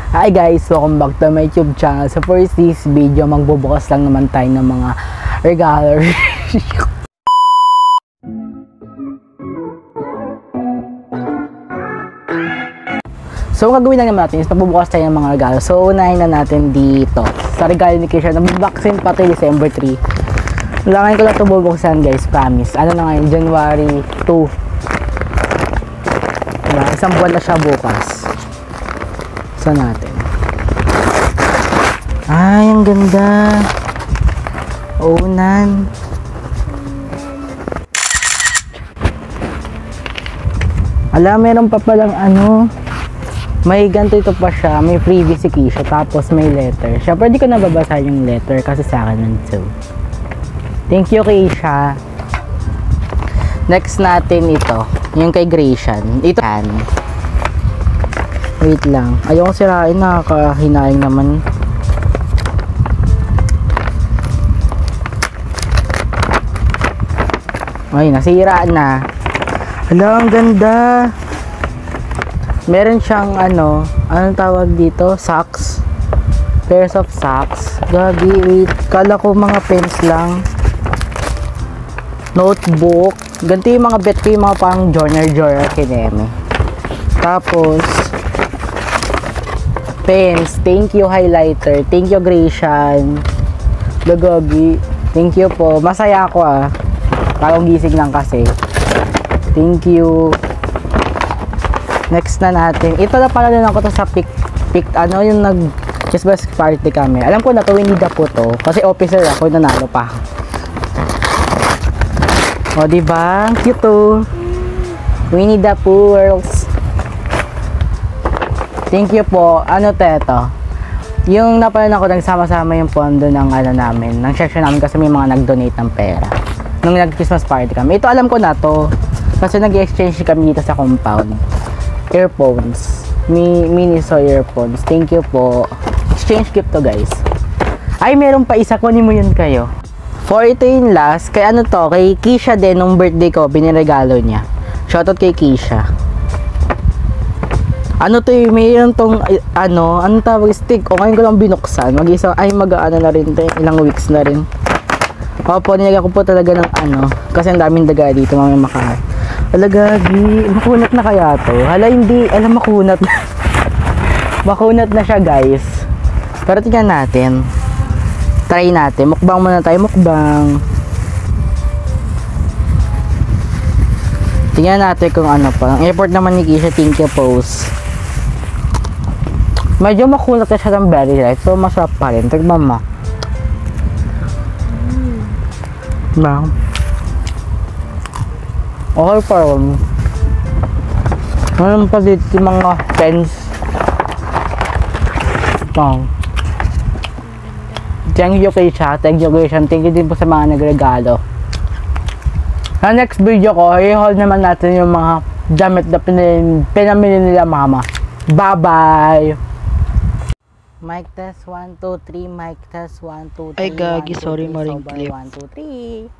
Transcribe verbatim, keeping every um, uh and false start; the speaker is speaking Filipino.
Hi guys, welcome back to my YouTube channel. So for this video, magbubukas lang naman tayo ng mga regalo. So ang gagawin lang naman natin is magbubukas tayo ng mga regalo. So unahin na natin dito sa regalo ni Keisha na vaccine pati December three. Langayin ko lang ito bubuksan guys, promise. Ano na ngayon, January two. Diba? Isang buwan na siya bukas. So natin. Ay, ang ganda. Unan. Ala, meron pa palang ano. May ganito ito pa siya. May freebie si Keisha. Tapos may letter. Siyempre, di ko nababasa yung letter kasi sa akin nandito. Thank you, Keisha. Next natin ito. Yung kay Gratian. Ito. Wait lang. Ayoko sirain. Nakakahinaing naman. Ay, nasira na. Hala, ang ganda. Meron siyang ano, anong tawag dito? Socks. Pairs of socks. Gagi, wait. Kala ko mga pens lang. Notebook. Ganito yung mga bet ko, yung mga pang journal-journal kineme. Tapos, pens. Thank you, highlighter. Thank you, Gratian. Gagi. Thank you po. Masaya ako ah. Parang gising lang kasi. Thank you. Next na natin. Ito na pala din ako to sa pick, pick ano yung nag Christmas party kami. Alam ko na to, Winnie the Pooh to. Kasi officer ako, nanalo pa. O, diba? Cute to. Winnie the Pooh Worlds. Thank you po. Ano to ito? Yung napalan ako, nagsama-sama yung pondo ng ano namin, ng section namin kasi may mga nag-donate ng pera. Nung nag-Christmas party kami. Ito alam ko na to. Kasi nag-exchange kami dito sa compound. Earphones. Mi Miniso earphones. Thank you po. Exchange gift to guys. Ay, meron pa isa. Kunin mo yun kayo. For ito yung last. Kay ano to? Kay Keisha din. Nung birthday ko, biniregalo niya. Shoutout kay Keisha. Ano to yung mayroon tong ano, anong tawag, stick. O ngayon ko lang binuksan. Mag-isa, ay mag-ano na rin to. Ilang weeks na rin. Opo, nilagyan ko po talaga ng ano. Kasi ang daming daga dito. Mamaya maka. Alagagi. Makunat na kaya to? Hala, hindi. Alam, makunat na. Makunat na siya, guys. Pero tingnan natin. Try natin. Mukbang muna tayo. Mukbang. Tingnan natin kung ano pa. Ang effort naman ni Keisha. Thank you, post. Medyo makunat na siya ng berry light. So, masarap pa rin. Tignan mo. Ba? Okay pa rin. Meron pa dito yung mga pens. Wow. Thank you Keisha. Thank you Gratian. Thank you din po sa mga nagregalo. Sa next video ko, i-haul naman natin yung mga damit na pinamili nila mama. Bye-bye! Mic test one, two, three. Mic test one, two, three. Ay, gagi. Sorry, maring clip. one, two, three.